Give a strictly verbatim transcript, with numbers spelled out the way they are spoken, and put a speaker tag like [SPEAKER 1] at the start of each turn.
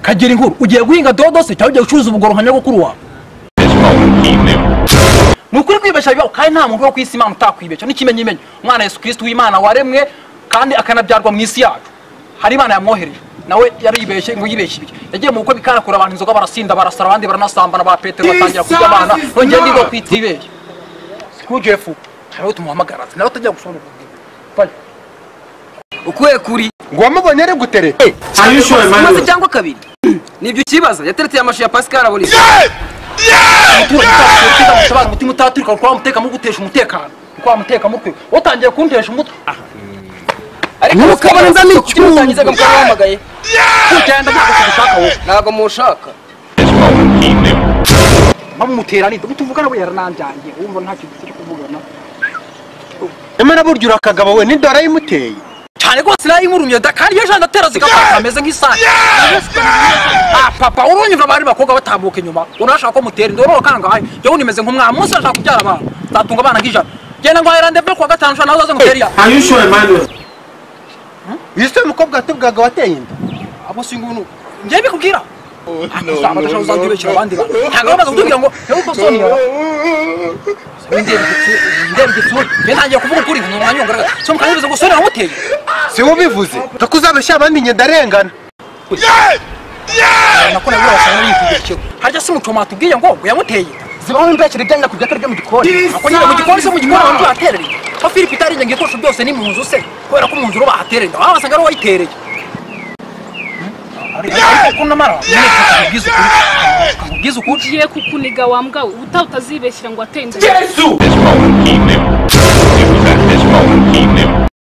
[SPEAKER 1] kagira inkuru ugiye guhinga dodo se cyangwa ugiye gucuruza ubugoro nka nyogokuru wawe nukuri kwibesha bibaho kandi nta muntu wo kwisi Imana utakwibesha n'ikimenye imenye umwana Yesu Kristo w'Imana waremwe kandi akanabyarwa mu isi yacu hari Imana yamwohereje nawe yaribeshe ngo yibeshe ibiki yagiye mu bukwe bikarakura abantu inzoga barasinda barasara abandi baranasambana ba Petero batangira kurya abana nongeye ndigo kwitibesha sikujefu hayo tumuhamagara nawe utajya gusonga fanya ukuye kuri
[SPEAKER 2] ngo wamubonye ari gutere
[SPEAKER 1] ayishoye maze cyangwa kabiri nibyo kibaza yateretse amashu ya Pascal aboni mutura mutima utaturika kwa muteka mu gutesha umutekano kwa muteka mutwe utangiye kuntesha umutwe ariko ukabona nza n'icyutangiza ngo mwahamagaye kugenda ntabwo kubishaka wowe ntabwo mushaka bamutera ni tuvugana we yarananjyangiye wumva nta kintu cyo kuvugana
[SPEAKER 2] emera buryo urakagabo we n'indora yimuteye
[SPEAKER 1] cyane rwose nayo imurumye dakari yo jana tera zigafata ameze nk'isake ah papa urunyumva bari bakobwa batambuka inyuma urashaka ko mutera indoro kangaye yo nimeze nk'umwana munsi ashaka kubyara abana zatunga abana nk'ijana genda ngo ayirande byo kwa gatanu shana nazo ngutera
[SPEAKER 2] ayishoye Emmanuel Yise mukobwa atubwaga wateye inda
[SPEAKER 1] abo singunu ngiye bikubwira Usanga ndashaka uzandibekira abandi bantu ntabwo bamaze kutubwira ngo hewe ko Sonia ndebe ndebe gitsuri ngiye ntangiye kuvuga ukuri mu mwanya ngaraga cyo mukanyiriza ngo Sonia wamuteye
[SPEAKER 2] si wo bivuze takuzabeshya abandi ngenda arengana
[SPEAKER 1] nakona biro wasanga yikugikira harya si mucoma tubwiye ngo yamuteye zibaho imbekere byanya kujya karya mu gikoni ako nyine mu gikoni se mu gikoni abantu baterere ko Philip itarinje ngiye kosho byose ni mu nzu se kubera ko mu nzu ro bahaterere aho wasanga ro wayitereye kuna mara ngize ukuri ngize ukuri
[SPEAKER 3] ugiye kukuniga wambwa uta utazibeshyira ngo atende
[SPEAKER 2] Yesu